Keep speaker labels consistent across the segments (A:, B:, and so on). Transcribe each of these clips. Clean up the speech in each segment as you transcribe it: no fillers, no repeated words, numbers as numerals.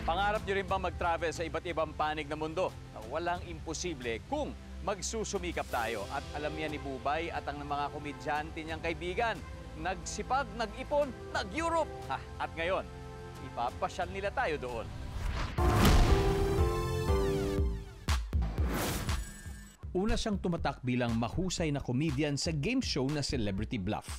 A: Pangarap nyo rin bang mag-travel sa iba't ibang panig ng mundo? Walang imposible kung magsusumikap tayo. At alam yan ni Bubay at ang mga komedyante niyang kaibigan. Nagsipag, nag-ipon, nag-Europe. At ngayon, ipapasyal nila tayo doon. Una siyang tumatak bilang mahusay na comedian sa game show na Celebrity Bluff.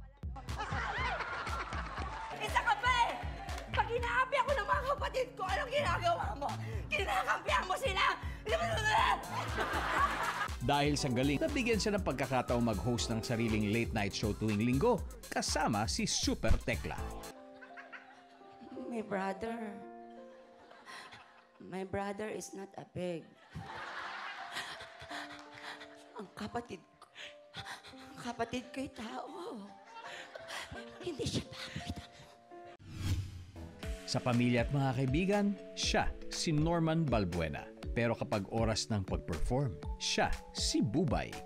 B: Isa ka pa eh! Pag inaapi ako ng mga kapatid ko, anong ginagawa mo? Kinakampihan mo sila!
A: Dahil sa galing, nabigyan siya ng pagkakataong mag-host ng sariling late-night show tuwing linggo, kasama si Super Tekla.
B: My brother is not a pig. Ang kapatid ko'y tao. Hindi siya bakit.
A: Sa pamilya at mga kaibigan, siya si Norman Balbuena. Pero kapag oras ng pag-perform, siya si Bubay.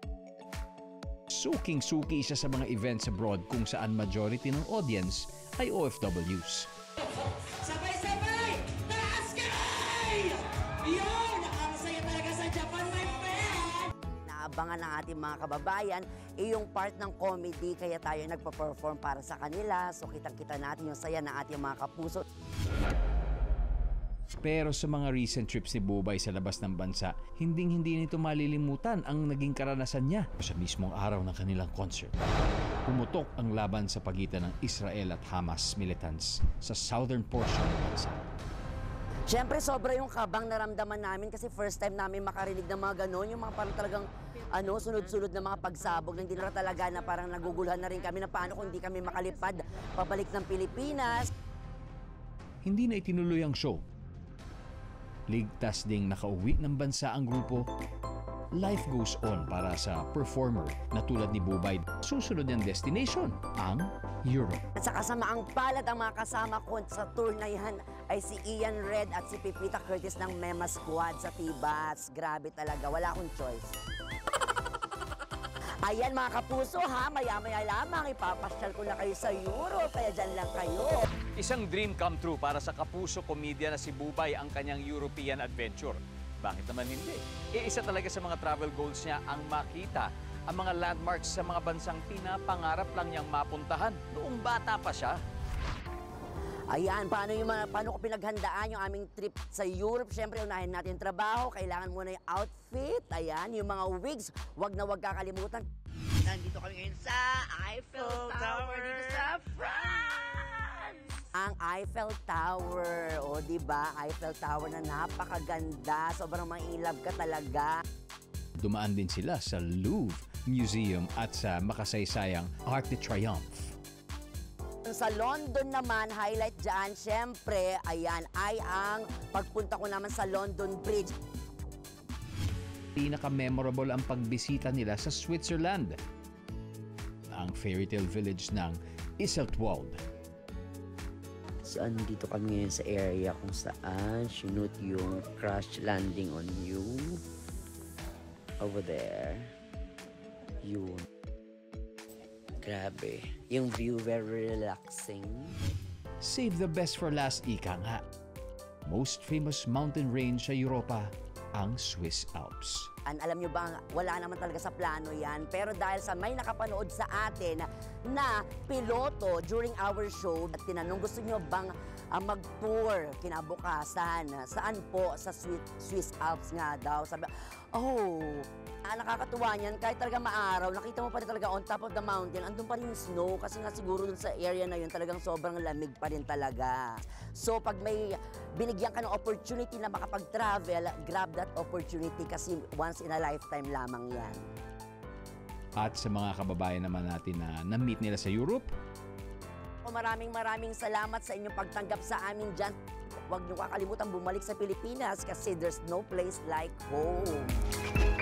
A: Suking-suki siya sa mga events abroad kung saan majority ng audience ay OFWs.
B: Sabay-sabay! Taas kay! Yun! Nakakasaya talaga sa Japan, my friend! Naabangan ng ating mga kababayan, yung part ng comedy, kaya tayo nagpa-perform para sa kanila. So kitang-kita natin yung saya ng ating mga kapuso.
A: Pero sa mga recent trips ni Bubay sa labas ng bansa, hindi nito malilimutan ang naging karanasan niya sa mismong araw ng kanilang concert. Pumutok ang laban sa pagitan ng Israel at Hamas militants sa southern portion ng bansa.
B: Siyempre, sobra yung kabang naramdaman namin kasi first time namin makarinig ng mga ganon, yung mga parang talagang sunod-sunod na mga pagsabog na hindi na talaga na parang naguguluhan na rin kami na paano kung hindi kami makalipad pabalik ng Pilipinas.
A: Hindi na itinuloy ang show. Ligtas ding nakauwi ng bansa ang grupo. Life goes on para sa performer na tulad ni Bubay. Susunod niyang destination, ang Europe.
B: At sa kasamaang palad, ang mga kasama ko sa tour na yan ay si Ian Red at si Pipita Curtis ng Mema Squad sa Tibats. Grabe talaga, wala akong choice. Ayan mga kapuso ha, maya-maya lamang ipapasyal ko na kayo sa Europe, kaya dyan lang kayo.
A: Isang dream come true para sa kapuso komedya na si Bubay ang kanyang European adventure. Bakit naman hindi? Isa talaga sa mga travel goals niya ang makita ang mga landmarks sa mga bansang pinapangarap lang niyang mapuntahan noong bata pa siya.
B: Ayan, paano ko pinaghandaan yung aming trip sa Europe? Siyempre, unahin natin yung trabaho. Kailangan muna yung outfit. Ayan, yung mga wigs. Wag na wag kakalimutan. Nandito kami ngayon sa Eiffel Tower dito sa France! Ang Eiffel Tower. O, diba? Eiffel Tower na napakaganda. Sobrang mailab ka talaga.
A: Dumaan din sila sa Louvre Museum at sa makasaysayang Arc de Triomphe.
B: Sa London naman, highlight dyan, syempre, ayan, ay ang pagpunta ko naman sa London Bridge.
A: Pinaka-memorable ang pagbisita nila sa Switzerland, ang fairy tale village ng Iseltwald.
B: So, dito kami ngayon sa area kung saan sinut yung crash landing on you. Over there. Yun. Grabe. Yung view, very relaxing.
A: Save the best for last, ika nga. Most famous mountain range sa Europa, ang Swiss Alps.
B: Alam nyo ba, wala naman talaga sa plano yan. Pero dahil sa may nakapanood sa atin na piloto during our show, at tinanong, gusto nyo bang mag-tour kinabukasan? Saan po? Sa Swiss Alps nga daw. Sabi, nakakatuwa niyan. Kahit talaga maaraw, nakita mo pa rin talaga on top of the mountain, andun pa rin yung snow kasi nga siguro dun sa area na yun talagang sobrang lamig pa rin talaga. So pag may binigyan ka ng opportunity na makapag-travel, grab that opportunity kasi once in a lifetime lamang yan.
A: At sa mga kababayan naman natin na na-meet nila sa Europe,
B: maraming salamat sa inyong pagtanggap sa amin dyan. Huwag niyo kakalimutan bumalik sa Pilipinas kasi there's no place like home.